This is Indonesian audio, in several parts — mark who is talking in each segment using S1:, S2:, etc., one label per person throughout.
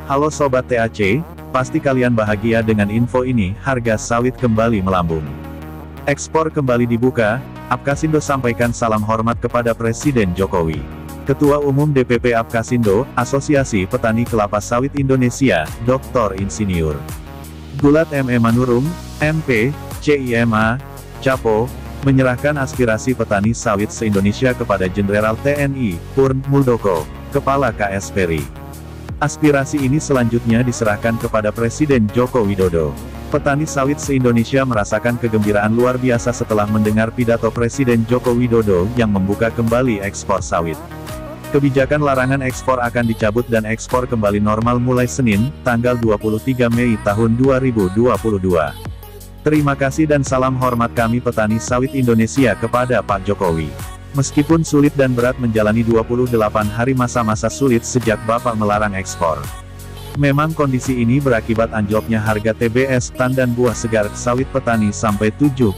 S1: Halo Sobat TAC, pasti kalian bahagia dengan info ini, harga sawit kembali melambung. Ekspor kembali dibuka, Apkasindo sampaikan salam hormat kepada Presiden Jokowi. Ketua Umum DPP Apkasindo, Asosiasi Petani Kelapa Sawit Indonesia, Dr. Insinyur Gulat M.E. Manurung, MP, CIMA, Capo, menyerahkan aspirasi petani sawit se-Indonesia kepada Jenderal TNI, Purn Muldoko, Kepala KS Peri. Aspirasi ini selanjutnya diserahkan kepada Presiden Joko Widodo. Petani sawit se-Indonesia merasakan kegembiraan luar biasa setelah mendengar pidato Presiden Joko Widodo yang membuka kembali ekspor sawit. Kebijakan larangan ekspor akan dicabut dan ekspor kembali normal mulai Senin, tanggal 23 Mei tahun 2022. Terima kasih dan salam hormat kami petani sawit Indonesia kepada Pak Jokowi. Meskipun sulit dan berat menjalani 28 hari masa-masa sulit sejak Bapak melarang ekspor. Memang kondisi ini berakibat anjloknya harga TBS, tandan buah segar sawit petani sampai 70%.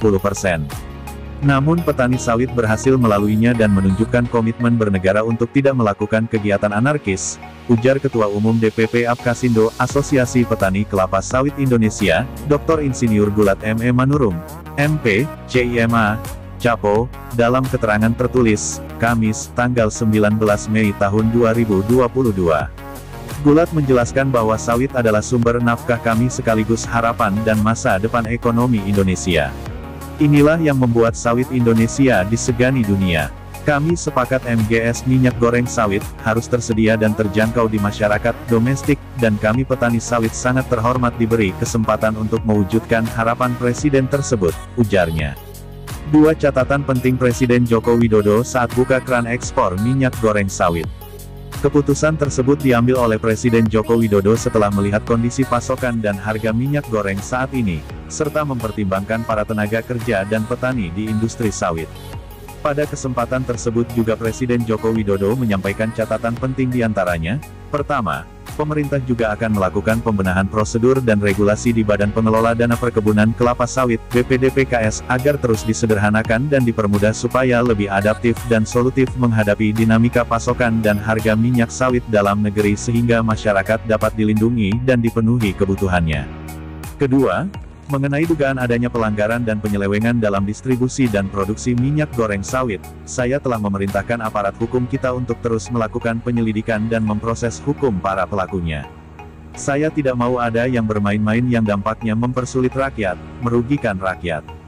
S1: Namun petani sawit berhasil melaluinya dan menunjukkan komitmen bernegara untuk tidak melakukan kegiatan anarkis, ujar Ketua Umum DPP Apkasindo, Asosiasi Petani Kelapa Sawit Indonesia, Dr. Insinyur Gulat M.E. Manurung, MP, CIMA, Capo, dalam keterangan tertulis, Kamis, tanggal 19 Mei tahun 2022. Gulat menjelaskan bahwa sawit adalah sumber nafkah kami sekaligus harapan dan masa depan ekonomi Indonesia. Inilah yang membuat sawit Indonesia disegani dunia. Kami sepakat MGS minyak goreng sawit, harus tersedia dan terjangkau di masyarakat domestik, dan kami petani sawit sangat terhormat diberi kesempatan untuk mewujudkan harapan Presiden tersebut, ujarnya. Dua catatan penting Presiden Joko Widodo saat buka keran ekspor minyak goreng sawit. Keputusan tersebut diambil oleh Presiden Joko Widodo setelah melihat kondisi pasokan dan harga minyak goreng saat ini, serta mempertimbangkan para tenaga kerja dan petani di industri sawit. Pada kesempatan tersebut juga Presiden Joko Widodo menyampaikan catatan penting diantaranya, pertama, pemerintah juga akan melakukan pembenahan prosedur dan regulasi di Badan Pengelola Dana Perkebunan Kelapa Sawit (BPDPKS) agar terus disederhanakan dan dipermudah supaya lebih adaptif dan solutif menghadapi dinamika pasokan dan harga minyak sawit dalam negeri sehingga masyarakat dapat dilindungi dan dipenuhi kebutuhannya. Kedua, mengenai dugaan adanya pelanggaran dan penyelewengan dalam distribusi dan produksi minyak goreng sawit, saya telah memerintahkan aparat hukum kita untuk terus melakukan penyelidikan dan memproses hukum para pelakunya. Saya tidak mau ada yang bermain-main yang dampaknya mempersulit rakyat, merugikan rakyat.